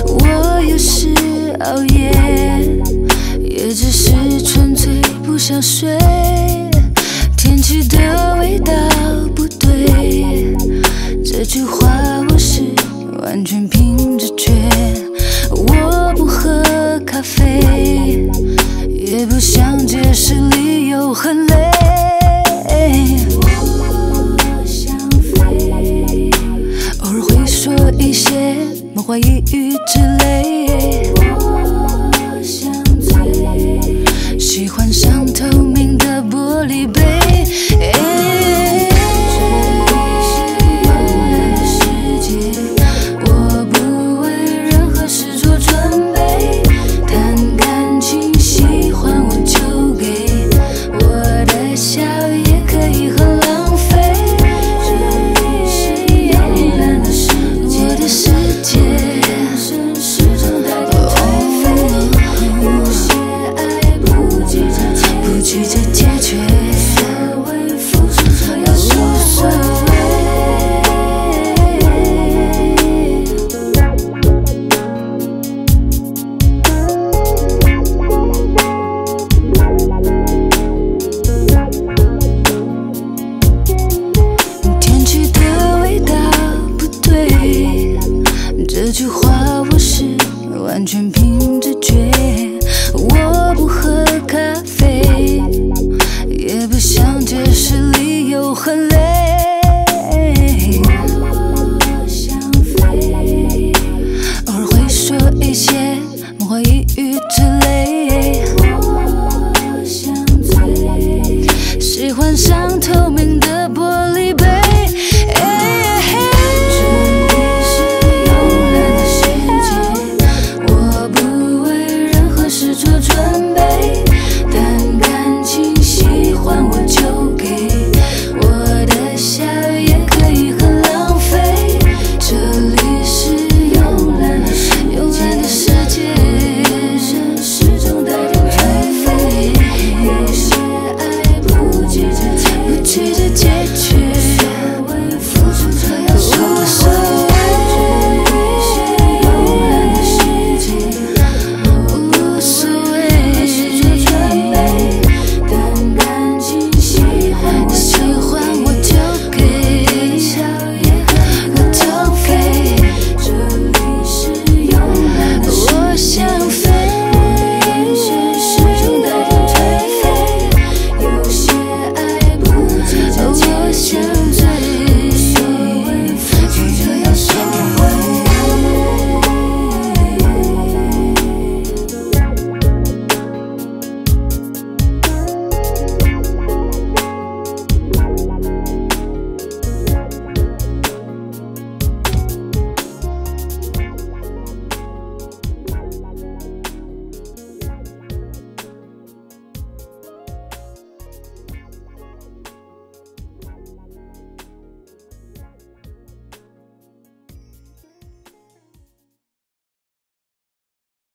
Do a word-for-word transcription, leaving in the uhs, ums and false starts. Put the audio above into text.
我有时熬夜，也只是纯粹不想睡。天气的味道不对，这句话我是完全凭直觉。我不喝咖啡，也不想解释理由，很累。我想飞，偶尔会说一些梦话一语之类。我想醉，喜欢上透明的玻璃杯。这句话我是完全凭直觉。我